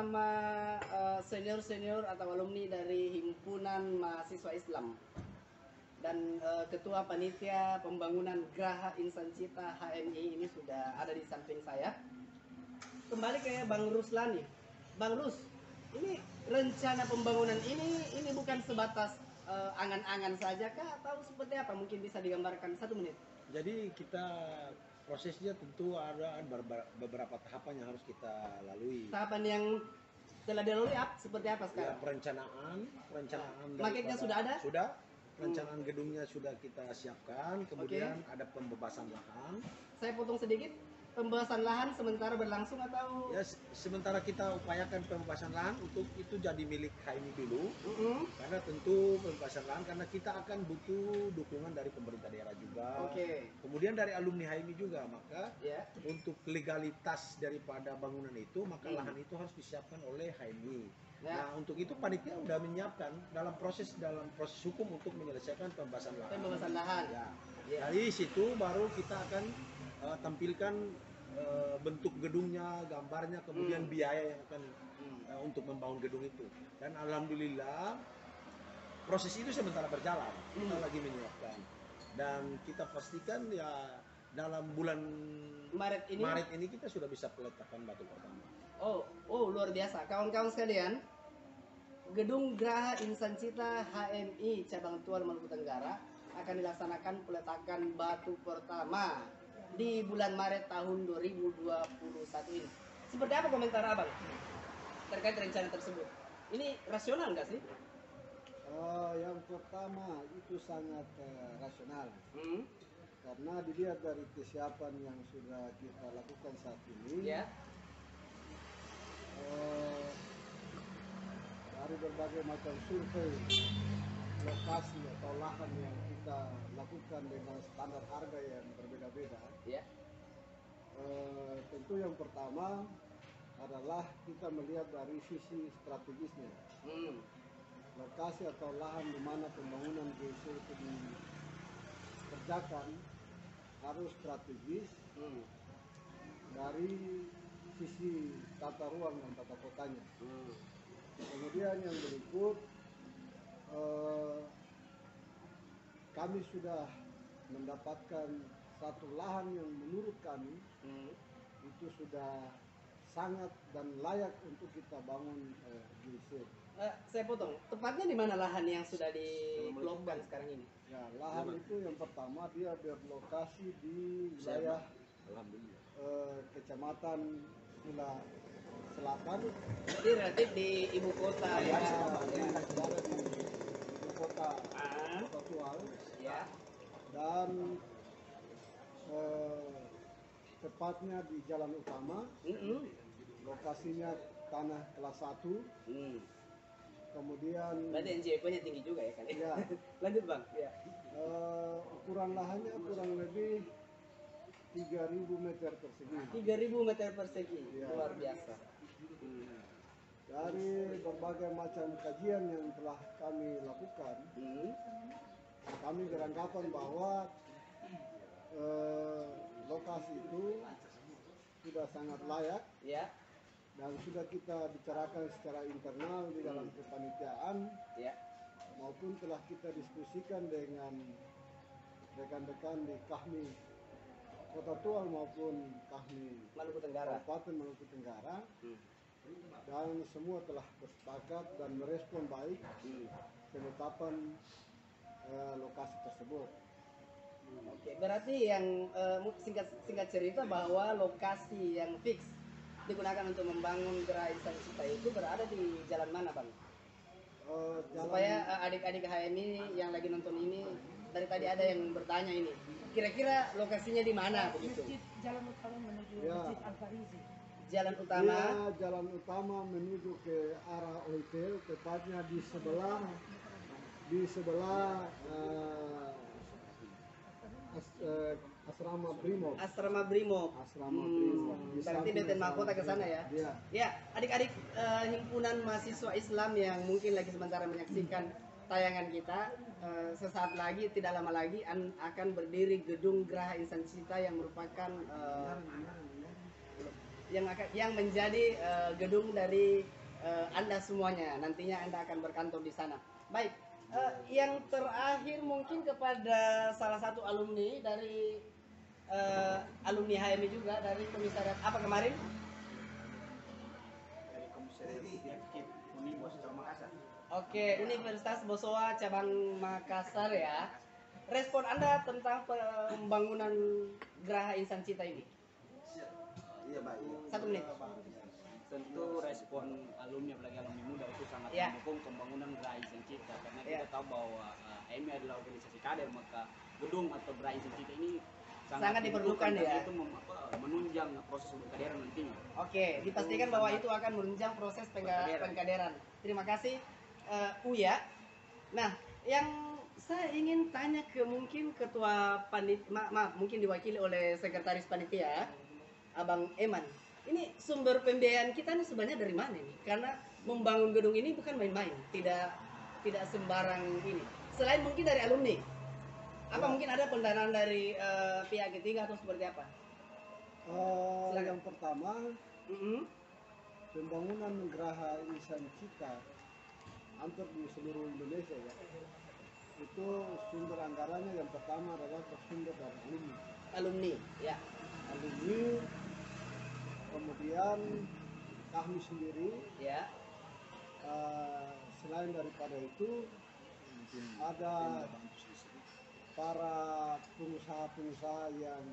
bersama senior-senior atau alumni dari Himpunan Mahasiswa Islam dan Ketua Panitia Pembangunan Geraha Insan Cita HMI ini sudah ada di samping saya. Kembali ke Bang Ruslan nih. Bang Rus, ini rencana pembangunan ini bukan sebatas angan-angan saja kah atau seperti apa? Mungkin bisa digambarkan 1 menit. Jadi kita prosesnya tentu ada beberapa tahapan yang harus kita lalui. Tahapan yang telah dilalui seperti apa sekarang? Ya, perencanaan Maketnya sudah ada? Sudah. Perencanaan gedungnya sudah kita siapkan, kemudian ada pembebasan lahan. Saya potong sedikit. Pembebasan lahan sementara berlangsung atau? Ya, sementara kita upayakan pembebasan lahan untuk itu jadi milik HMI dulu. Karena tentu pembebasan lahan karena kita akan butuh dukungan dari pemerintah daerah juga. Kemudian dari alumni HMI juga, maka untuk legalitas daripada bangunan itu, maka lahan itu harus disiapkan oleh HMI. Nah, untuk itu panitia sudah menyiapkan dalam proses hukum untuk menyelesaikan pembebasan lahan. Pembebasan lahan. Ya. Dari situ baru kita akan tampilkan bentuk gedungnya, gambarnya, kemudian biaya yang akan untuk membangun gedung itu. Dan alhamdulillah proses itu sementara berjalan. Kita lagi menyiapkan. Dan kita pastikan ya dalam bulan Maret ini kita sudah bisa peletakan batu pertama. Oh, luar biasa. Kawan-kawan sekalian, Gedung Geraha Insan Cita HMI Cabang Tual Maluku Tenggara akan dilaksanakan peletakan batu pertama di bulan Maret tahun 2021 ini. Seperti apa komentar Abang terkait rencana tersebut? Ini rasional nggak sih? Yang pertama itu sangat rasional. Karena dilihat dari kesiapan yang sudah kita lakukan saat ini, dari berbagai macam survei lokasi atau lahan yang kita lakukan dengan standar harga yang berbeda-beda. Tentu yang pertama adalah kita melihat dari sisi strategisnya. Lokasi atau lahan di mana pembangunan GIC itu dikerjakan harus strategis dari sisi tata ruang dan tata kotanya. Kemudian yang berikut, kami sudah mendapatkan satu lahan yang menurut kami itu sudah sangat dan layak untuk kita bangun GIC. Saya potong. Tepatnya di mana lahan yang sudah dikelompokkan sekarang ini? Ya, lahan itu yang pertama dia berlokasi di wilayah Kecamatan Pula Selatan. Jadi relatif di ibu kota di ibu kota Tual. Dan tepatnya di jalan utama. Lokasinya tanah kelas 1. Kemudian berarti NJP-nya tinggi juga ya kan? Lanjut Bang. Ukuran lahannya kurang lebih 3.000 meter persegi. 3.000 meter persegi, luar biasa. Dari berbagai macam kajian yang telah kami lakukan, kami beranggapan bahwa lokasi itu sudah sangat layak. Dan sudah kita bicarakan secara internal di dalam kepanitiaan, maupun telah kita diskusikan dengan rekan-rekan di Kahmi Kota Tual maupun Kahmi Maluku Tenggara, Kabupaten Maluku Tenggara, dan semua telah bersepakat dan merespon baik penetapan lokasi tersebut. Berarti yang singkat cerita bahwa lokasi yang fix digunakan untuk membangun Geraha Insan Cita itu berada di jalan mana Bang? Supaya adik-adik HMI yang lagi nonton ini, dari tadi ada yang bertanya ini, kira-kira lokasinya di mana begitu? Jalan utama menuju Masjid Al-Farizi. Jalan utama? Jalan utama menuju ke arah hotel, tepatnya di sebelah Asrama Brimob. Asrama Brimob. Berarti Deten Mahkota ke sana ya? Ya, adik-adik himpunan mahasiswa Islam yang mungkin lagi sementara menyaksikan tayangan kita, sesaat lagi, tidak lama lagi akan berdiri gedung Geraha Insan Cita yang merupakan yang menjadi gedung dari Anda semuanya. Nantinya Anda akan berkantor di sana. Baik, yang terakhir mungkin kepada salah satu alumni dari alumni HMI juga dari komisariat apa kemarin? Dari komisariat Universitas Makassar. Oke, Universitas Bosowa cabang Makassar ya. Respon Anda tentang pembangunan Geraha Insan Cita ini? Iya baik. 1 menit. Tentu respon alumni, apalagi alumni muda itu sangat mendukung pembangunan Geraha Insan Cita, karena kita tahu bahwa HMI adalah organisasi kader, maka gedung atau Geraha Insan Cita ini sangat diperlukan ya. Itu menunjang proses pengkaderan nantinya. Oke, dipastikan bahwa itu akan menunjang proses pengkaderan. Terima kasih Uya. Nah, yang saya ingin tanya ke mungkin ketua panitia, maaf, mungkin diwakili oleh sekretaris panitia, Abang Eman. Ini sumber pembiayaan kita ini sebenarnya dari mana nih? Karena membangun gedung ini bukan main-main, tidak sembarang ini. Selain mungkin dari alumni, apa mungkin ada pendanaan dari pihak ketiga atau seperti apa? Yang pertama, pembangunan Geraha Insan Cita hampir di seluruh Indonesia ya. Itu sumber anggarannya yang pertama adalah bersumber dari alumni. Alumni, ya. Alumni, kemudian kami sendiri, ya. Selain daripada itu ada para pengusaha-pengusaha yang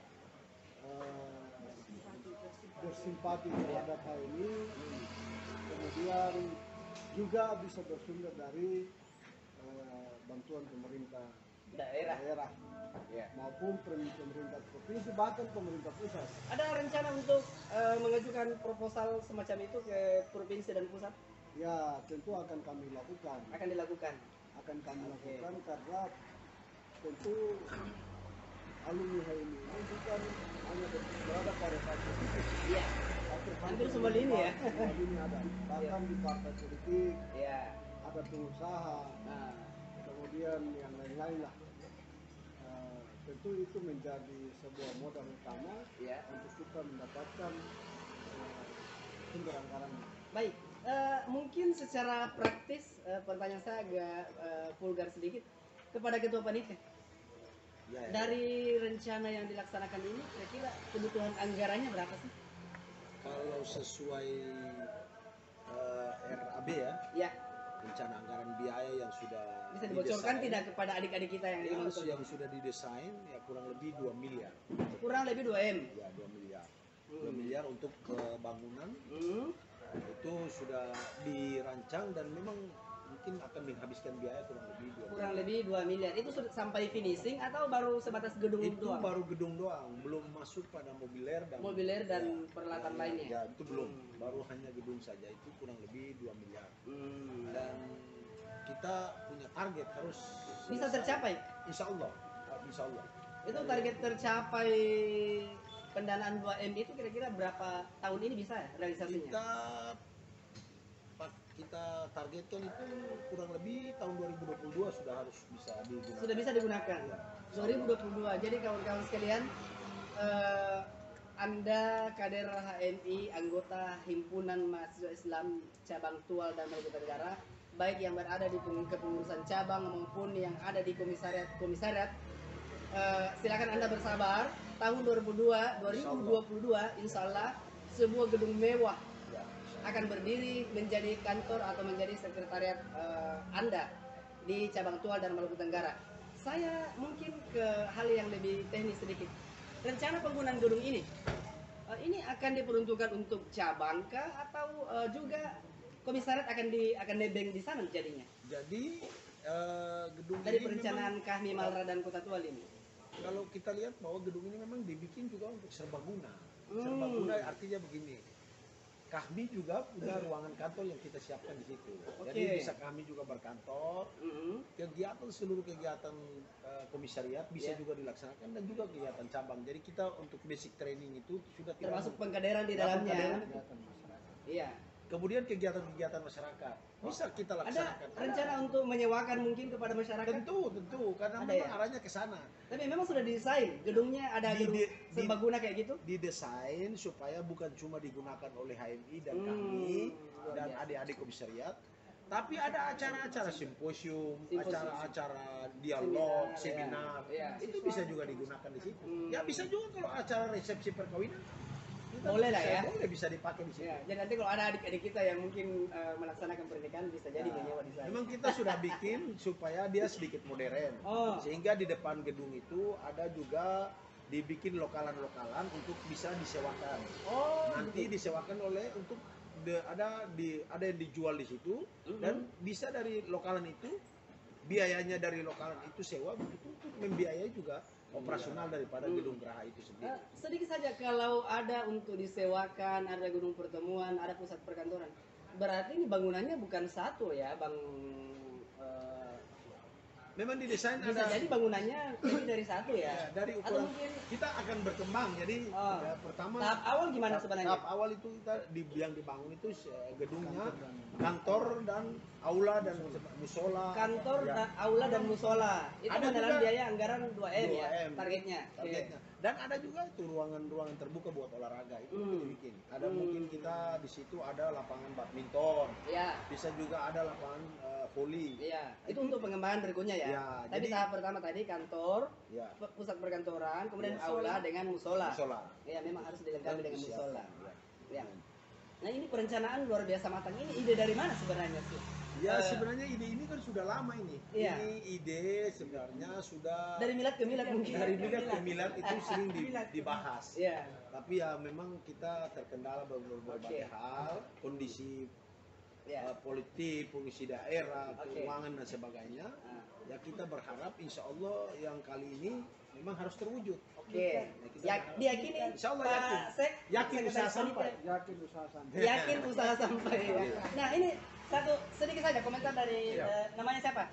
bersimpati terhadap hal ini, kemudian juga bisa bersumber dari bantuan pemerintah daerah maupun pemerintah provinsi, bahkan pemerintah pusat. Ada rencana untuk mengajukan proposal semacam itu ke provinsi dan pusat? Ya, tentu akan kami lakukan. Akan dilakukan? Akan kami lakukan karena tentu alumni HMI ini bukan hanya berada pada satu titik. Iya. Hampir semua lini ya. Semua lini ada. Bahkan di partai politik, ada pengusaha, kemudian yang lain-lain lah. Tentu itu menjadi sebuah modal utama untuk kita mendapatkan sumber anggarannya. Baik, mungkin secara praktis pertanyaan saya agak vulgar sedikit kepada ketua panitia. Dari rencana yang dilaksanakan ini, kira-kira kebutuhan anggarannya berapa sih? Kalau sesuai RAB ya, rencana anggaran biaya yang sudah bisa dibocorkan tidak kepada adik-adik kita yang nonton? Yang sudah didesain ya kurang lebih 2 miliar. Kurang lebih 2M? Ya, 2 miliar. 2 miliar untuk bangunan. Itu sudah dirancang dan memang mungkin akan menghabiskan biaya kurang lebih 2 miliar. Kurang lebih 2 miliar. Itu sudah sampai finishing atau baru sebatas gedung itu doang? Itu baru gedung doang, belum masuk pada mobiler dan peralatan lainnya. Ya, itu belum. Baru hanya gedung saja itu kurang lebih 2 miliar. Dan kita punya target harus bisa tercapai? Insya Allah. Itu target tercapai pendanaan 2M itu kira-kira berapa tahun ini bisa realisasinya? Kita targetkan itu kurang lebih tahun 2022 sudah harus bisa digunakan. Sudah bisa digunakan. Ya, 2022. Jadi kawan-kawan sekalian, Anda kader HMI, anggota Himpunan Mahasiswa Islam Cabang Tual dan Maluku Tenggara, baik yang berada di kepengurusan cabang maupun yang ada di komisariat, silakan Anda bersabar. Tahun 2022 insya Allah sebuah gedung mewah akan berdiri menjadi kantor atau menjadi sekretariat Anda di Cabang Tual dan Maluku Tenggara. Saya mungkin ke hal yang lebih teknis sedikit. Rencana penggunaan gedung ini akan diperuntukkan untuk cabang kah atau juga komisariat akan nebeng di sana jadinya? Jadi gedung dari ini perencanaan Kahmi Malra dan Kota Tual ini. Kalau kita lihat bahwa gedung ini memang dibikin juga untuk serbaguna. Serbaguna artinya begini. Kahmi juga punya ruangan kantor yang kita siapkan di situ. Jadi bisa kami juga berkantor. Kegiatan seluruh kegiatan komisariat bisa juga dilaksanakan dan juga kegiatan cabang. Jadi kita untuk basic training itu sudah termasuk pengkaderan di dalamnya. Iya. kemudian kegiatan-kegiatan masyarakat bisa kita laksanakan. Ada rencana untuk menyewakan mungkin kepada masyarakat? Tentu, karena memang arahnya ke sana. Tapi memang sudah didesain gedungnya, ada gedung serbaguna kayak gitu? Didesain supaya bukan cuma digunakan oleh HMI dan kami dan adik-adik komisariat, tapi ada acara-acara simposium, acara-acara dialog, seminar, itu bisa juga digunakan di situ. Ya bisa juga kalau acara resepsi perkawinan, boleh lah ya. Boleh, bisa dipakai di situ. Jadi nanti kalau ada adik-adik kita yang mungkin melaksanakan pernikahan bisa jadi menyewa di sana. Memang kita sudah bikin supaya dia sedikit modern, sehingga di depan gedung itu ada juga dibikin lokalan-lokalan untuk bisa disewakan. Nanti disewakan oleh untuk ada yang dijual di situ dan bisa dari lokalan itu, biayanya dari lokalan itu sewa begitu untuk membiayai juga operasional daripada gedung geraha itu sendiri. Sedikit saja, kalau ada untuk disewakan, ada gedung pertemuan, ada pusat perkantoran, berarti ini bangunannya bukan satu ya, Bang? Memang didesain bisa jadi bangunannya lebih dari satu ya. Dari ukuran, atau mungkin kita akan berkembang. Jadi pertama tahap awal gimana sebenarnya? Tahap awal itu kita yang dibangun itu gedungnya kantor dan aula dan musola. Kantor, aula dan musola. Itu dalam biaya anggaran 2M ya targetnya. Dan ada juga itu ruangan-ruangan terbuka buat olahraga itu kita bikin. Ada mungkin kita di situ ada lapangan badminton. Bisa juga ada lapangan voli. Itu untuk pengembangan berikutnya ya. Tadi tahap pertama tadi kantor, pusat perkantoran, kemudian aula dengan musola. Ya, memang harus dilengkapi dengan musola. Nah, ini perencanaan luar biasa matang. Ini ide dari mana sebenarnya sih? Ya, sebenarnya ide ini kan sudah lama ini. Ini ide sebenarnya sudah dari milad ke milad mungkin. Dari milad ke milad itu sering dibahas. Tapi ya memang kita terkendala berbagai hal, kondisi politik, kondisi daerah, keuangan dan sebagainya. Ya kita berharap insya Allah yang kali ini memang harus terwujud. Diyakini. Insya Allah yakin usaha sampai. Yakin usaha sampai. Nah, ini satu sedikit saja komentar dari namanya siapa?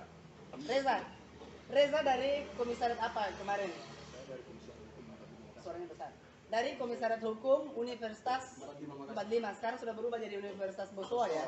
Reza dari komisariat apa kemarin? Suaranya besar. Dari Komisariat Hukum Universitas 45. Sekarang sudah berubah jadi Universitas Bosowa ya.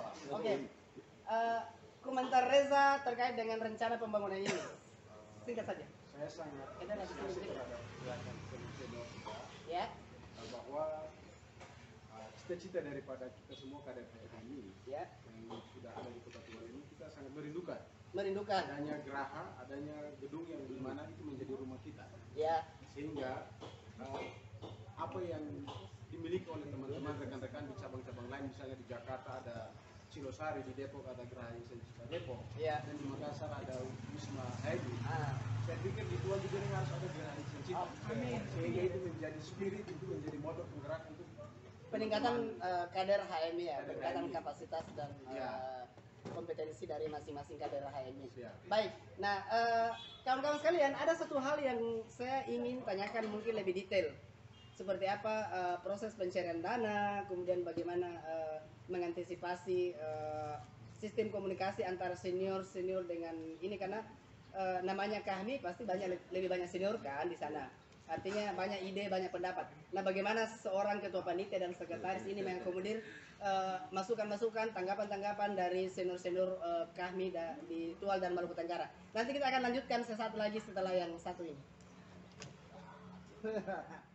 Komentar Reza terkait dengan rencana pembangunan ini. Singkat saja. Saya sangat apresiasi terhadap gerakan senior kita bahwa cita-cita daripada kita semua kader HMI yang sudah ada di Kota Tual ini, kita sangat merindukan adanya geraha, adanya gedung yang dimana itu menjadi rumah kita, sehingga apa yang dimiliki oleh teman-teman rekan-rekan di cabang-cabang lain, misalnya di Jakarta ada Cilosari, di Depok ada Geraha Insan Depok, dan di Makassar ada Wisma HMI. Saya pikir di Tual juga harus ada Geraha Insan Cita, sehingga itu menjadi spirit, itu menjadi motor penggerak untuk peningkatan kader HMI ya, peningkatan kapasitas dan kompetensi dari masing-masing kader HMI. Baik, nah kawan-kawan sekalian, ada satu hal yang saya ingin tanyakan mungkin lebih detail. Seperti apa proses pencarian dana, kemudian bagaimana mengantisipasi sistem komunikasi antara senior dengan ini, karena namanya kami pasti lebih banyak senior kan di sana. Artinya banyak ide, banyak pendapat. Nah, bagaimana seorang ketua panitia dan sekretaris ini mengakomodir masukan-masukan, tanggapan-tanggapan dari senior-senior kami di Tual dan Maluku Tenggara. Nanti kita akan lanjutkan sesaat lagi setelah yang satu ini.